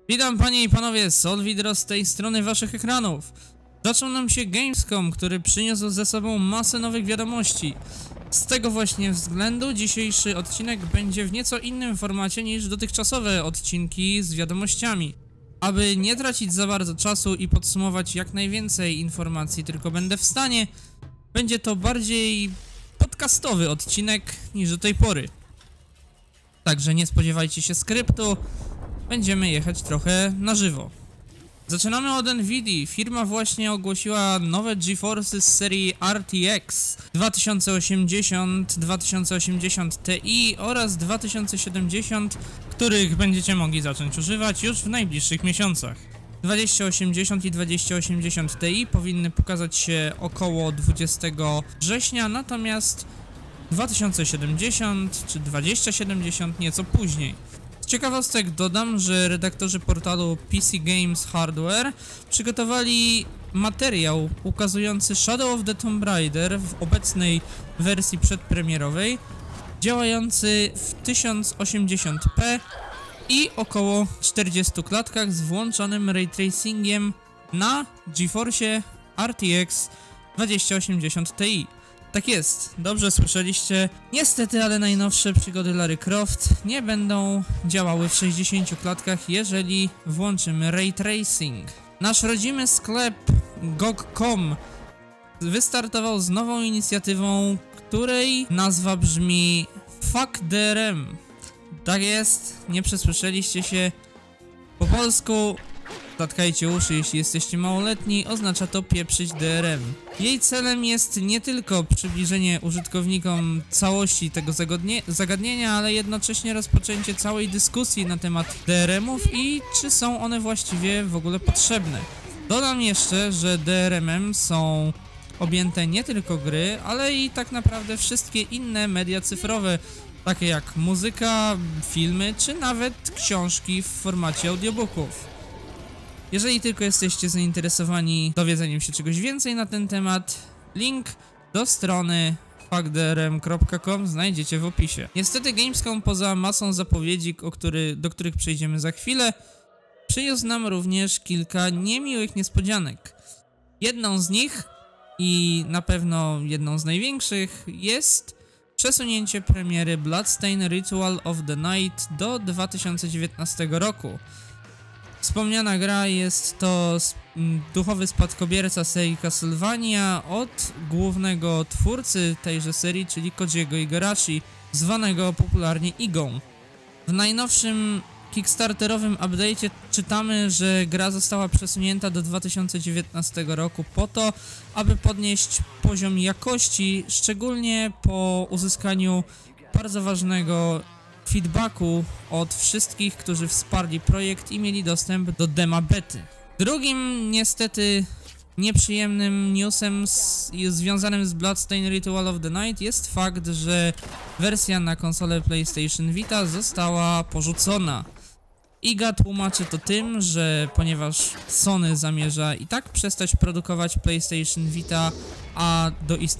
Witam panie i panowie, Solwidro z tej strony waszych ekranów. Zaczął nam się Gamescom, który przyniósł ze sobą masę nowych wiadomości. Z tego właśnie względu dzisiejszy odcinek będzie w nieco innym formacie niż dotychczasowe odcinki z wiadomościami. Aby nie tracić za bardzo czasu i podsumować jak najwięcej informacji tylko będę w stanie, będzie to bardziej podcastowy odcinek niż do tej pory. Także nie spodziewajcie się skryptu. Będziemy jechać trochę na żywo. Zaczynamy od Nvidia. Firma właśnie ogłosiła nowe GeForce'y z serii RTX 2080, 2080 Ti oraz 2070, których będziecie mogli zacząć używać już w najbliższych miesiącach. 2080 i 2080 Ti powinny pokazać się około 20 września, natomiast 2070 czy 2070 nieco później. Z ciekawostek dodam, że redaktorzy portalu PC Games Hardware przygotowali materiał ukazujący Shadow of the Tomb Raider w obecnej wersji przedpremierowej, działający w 1080p i około 40 klatkach z włączonym ray tracingiem na GeForce RTX 2080 Ti. Tak jest, dobrze słyszeliście. Niestety, ale najnowsze przygody Lara Croft nie będą działały w 60 klatkach, jeżeli włączymy ray tracing. Nasz rodzimy sklep GOG.com wystartował z nową inicjatywą, której nazwa brzmi Fuck DRM. Tak jest, nie przesłyszeliście się. Po polsku, zatkajcie uszy, jeśli jesteście małoletni, oznacza to pieprzyć DRM. Jej celem jest nie tylko przybliżenie użytkownikom całości tego zagadnienia, ale jednocześnie rozpoczęcie całej dyskusji na temat DRM-ów i czy są one właściwie w ogóle potrzebne. Dodam jeszcze, że DRM-em są objęte nie tylko gry, ale i tak naprawdę wszystkie inne media cyfrowe, takie jak muzyka, filmy, czy nawet książki w formacie audiobooków. Jeżeli tylko jesteście zainteresowani dowiedzeniem się czegoś więcej na ten temat, link do strony fuckdrm.com znajdziecie w opisie. Niestety Gamescom poza masą zapowiedzi, do których przejdziemy za chwilę, przyniósł nam również kilka niemiłych niespodzianek. Jedną z nich i na pewno jedną z największych jest przesunięcie premiery Bloodstained Ritual of the Night do 2019 roku. Wspomniana gra jest to duchowy spadkobierca serii Castlevania od głównego twórcy tejże serii, czyli Kojiego Igarashi, zwanego popularnie Igą. W najnowszym kickstarterowym update'cie czytamy, że gra została przesunięta do 2019 roku po to, aby podnieść poziom jakości, szczególnie po uzyskaniu bardzo ważnego feedbacku od wszystkich, którzy wsparli projekt i mieli dostęp do dema bety. Drugim niestety nieprzyjemnym newsem związanym z Bloodstained Ritual of the Night jest fakt, że wersja na konsolę PlayStation Vita została porzucona. Iga tłumaczy to tym, że ponieważ Sony zamierza i tak przestać produkować PlayStation Vita, a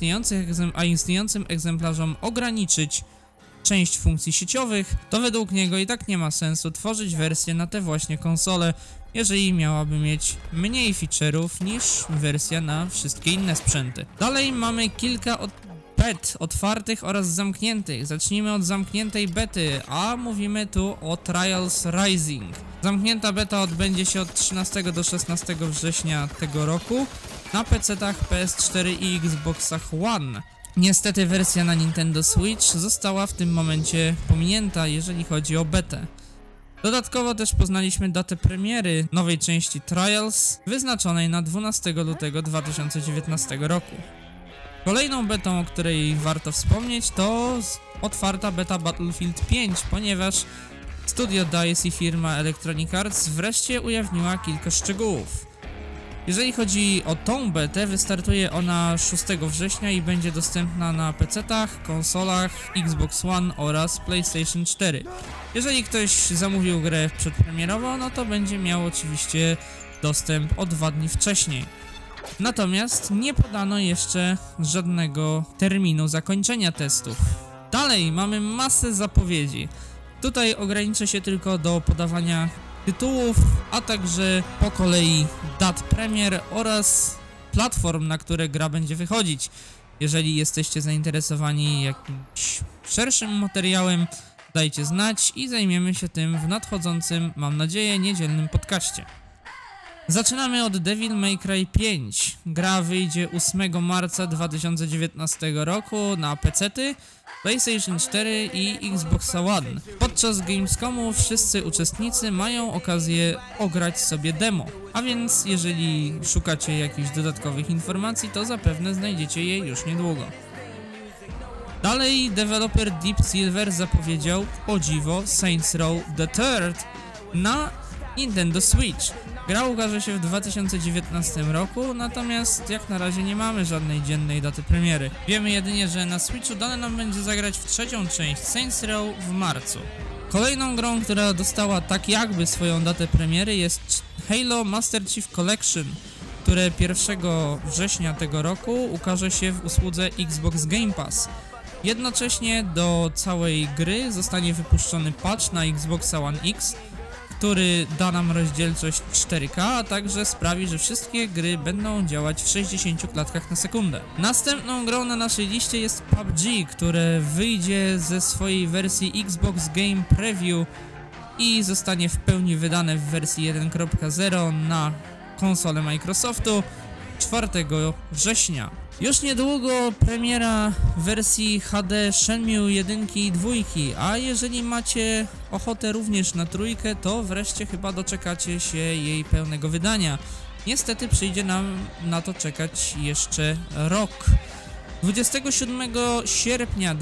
istniejącym egzemplarzom ograniczyć część funkcji sieciowych, to według niego i tak nie ma sensu tworzyć wersję na te właśnie konsole, jeżeli miałaby mieć mniej feature'ów niż wersja na wszystkie inne sprzęty. Dalej mamy kilka bet otwartych oraz zamkniętych. Zacznijmy od zamkniętej bety, a mówimy tu o Trials Rising. Zamknięta beta odbędzie się od 13 do 16 września tego roku na PC-tach, PS4 i Xboxach One. Niestety wersja na Nintendo Switch została w tym momencie pominięta, jeżeli chodzi o betę. Dodatkowo też poznaliśmy datę premiery nowej części Trials, wyznaczonej na 12 lutego 2019 roku. Kolejną betą, o której warto wspomnieć, to otwarta beta Battlefield 5, ponieważ studio DICE i firma Electronic Arts wreszcie ujawniła kilka szczegółów. Jeżeli chodzi o tą betę, wystartuje ona 6 września i będzie dostępna na PC-tach, konsolach, Xbox One oraz PlayStation 4. Jeżeli ktoś zamówił grę przedpremierowo, no to będzie miał oczywiście dostęp o 2 dni wcześniej. Natomiast nie podano jeszcze żadnego terminu zakończenia testów. Dalej mamy masę zapowiedzi. Tutaj ograniczę się tylko do podawania tytułów, a także po kolei dat premier oraz platform, na które gra będzie wychodzić. Jeżeli jesteście zainteresowani jakimś szerszym materiałem, dajcie znać i zajmiemy się tym w nadchodzącym, mam nadzieję, niedzielnym podcaście. Zaczynamy od Devil May Cry 5. Gra wyjdzie 8 marca 2019 roku na PC-ty, PlayStation 4 i Xbox One. Podczas Gamescomu wszyscy uczestnicy mają okazję ograć sobie demo, a więc jeżeli szukacie jakichś dodatkowych informacji, to zapewne znajdziecie je już niedługo. Dalej deweloper Deep Silver zapowiedział, o dziwo, Saints Row the Third na Nintendo Switch. Gra ukaże się w 2019 roku, natomiast jak na razie nie mamy żadnej dziennej daty premiery. Wiemy jedynie, że na Switchu dane nam będzie zagrać w trzecią część Saints Row w marcu. Kolejną grą, która dostała tak jakby swoją datę premiery, jest Halo Master Chief Collection, które 1 września tego roku ukaże się w usłudze Xbox Game Pass. Jednocześnie do całej gry zostanie wypuszczony patch na Xbox One X, który da nam rozdzielczość 4K, a także sprawi, że wszystkie gry będą działać w 60 klatkach na sekundę. Następną grą na naszej liście jest PUBG, które wyjdzie ze swojej wersji Xbox Game Preview i zostanie w pełni wydane w wersji 1.0 na konsolę Microsoftu 4 września. Już niedługo premiera wersji HD Shenmue 1 i 2, a jeżeli macie ochotę również na trójkę, to wreszcie chyba doczekacie się jej pełnego wydania. Niestety przyjdzie nam na to czekać jeszcze rok. 27 sierpnia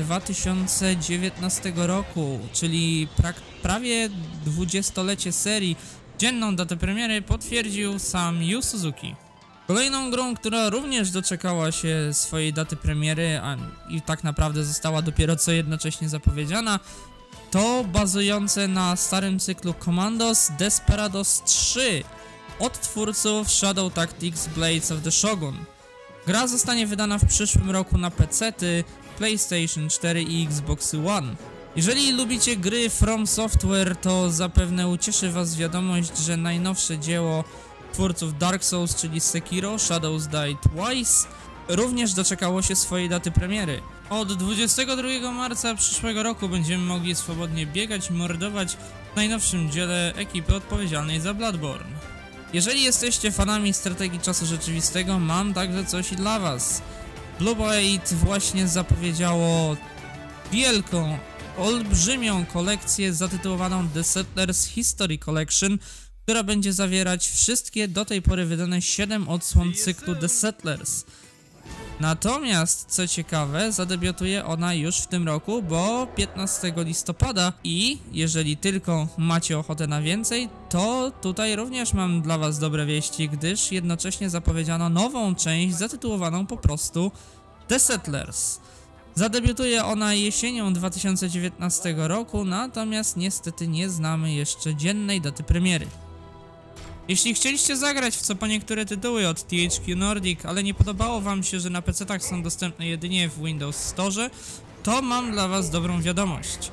2019 roku, czyli prawie 20-lecie serii, dzienną datę premiery potwierdził sam Yu Suzuki. Kolejną grą, która również doczekała się swojej daty premiery, i tak naprawdę została dopiero co jednocześnie zapowiedziana, to bazujące na starym cyklu Commandos Desperados 3 od twórców Shadow Tactics Blades of the Shogun. Gra zostanie wydana w przyszłym roku na PC-ty, PlayStation 4 i Xbox One. Jeżeli lubicie gry From Software, to zapewne ucieszy was wiadomość, że najnowsze dzieło twórców Dark Souls, czyli Sekiro, Shadows Die Twice, również doczekało się swojej daty premiery. Od 22 marca przyszłego roku będziemy mogli swobodnie biegać i mordować w najnowszym dziele ekipy odpowiedzialnej za Bloodborne. Jeżeli jesteście fanami strategii czasu rzeczywistego, mam także coś i dla was. Blue Byte właśnie zapowiedziało wielką, olbrzymią kolekcję zatytułowaną The Settlers History Collection, która będzie zawierać wszystkie do tej pory wydane 7 odsłon cyklu The Settlers. Natomiast, co ciekawe, zadebiutuje ona już w tym roku, bo 15 listopada i jeżeli tylko macie ochotę na więcej, to tutaj również mam dla was dobre wieści, gdyż jednocześnie zapowiedziano nową część zatytułowaną po prostu The Settlers. Zadebiutuje ona jesienią 2019 roku, natomiast niestety nie znamy jeszcze dziennej daty premiery. Jeśli chcieliście zagrać w co po niektóre tytuły od THQ Nordic, ale nie podobało wam się, że na PC-tach są dostępne jedynie w Windows Store, to mam dla was dobrą wiadomość.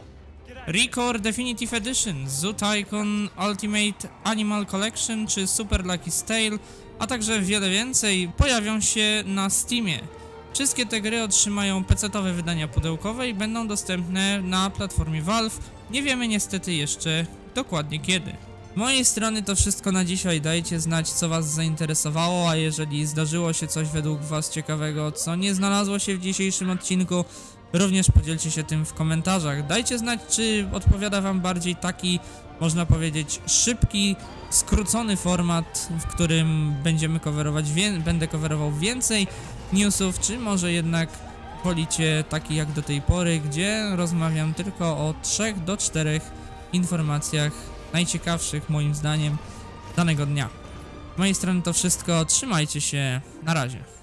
Recore Definitive Edition, Zoo Tycoon Ultimate Animal Collection czy Super Lucky's Tale, a także wiele więcej pojawią się na Steamie. Wszystkie te gry otrzymają PC-towe wydania pudełkowe i będą dostępne na platformie Valve. Nie wiemy niestety jeszcze dokładnie kiedy. Z mojej strony to wszystko na dzisiaj, dajcie znać co was zainteresowało, a jeżeli zdarzyło się coś według was ciekawego, co nie znalazło się w dzisiejszym odcinku, również podzielcie się tym w komentarzach. Dajcie znać, czy odpowiada wam bardziej taki, można powiedzieć, szybki, skrócony format, w którym będę coverował więcej newsów, czy może jednak wolicie taki jak do tej pory, gdzie rozmawiam tylko o 3 do 4 informacjach najciekawszych moim zdaniem danego dnia. Z mojej strony to wszystko, trzymajcie się, na razie.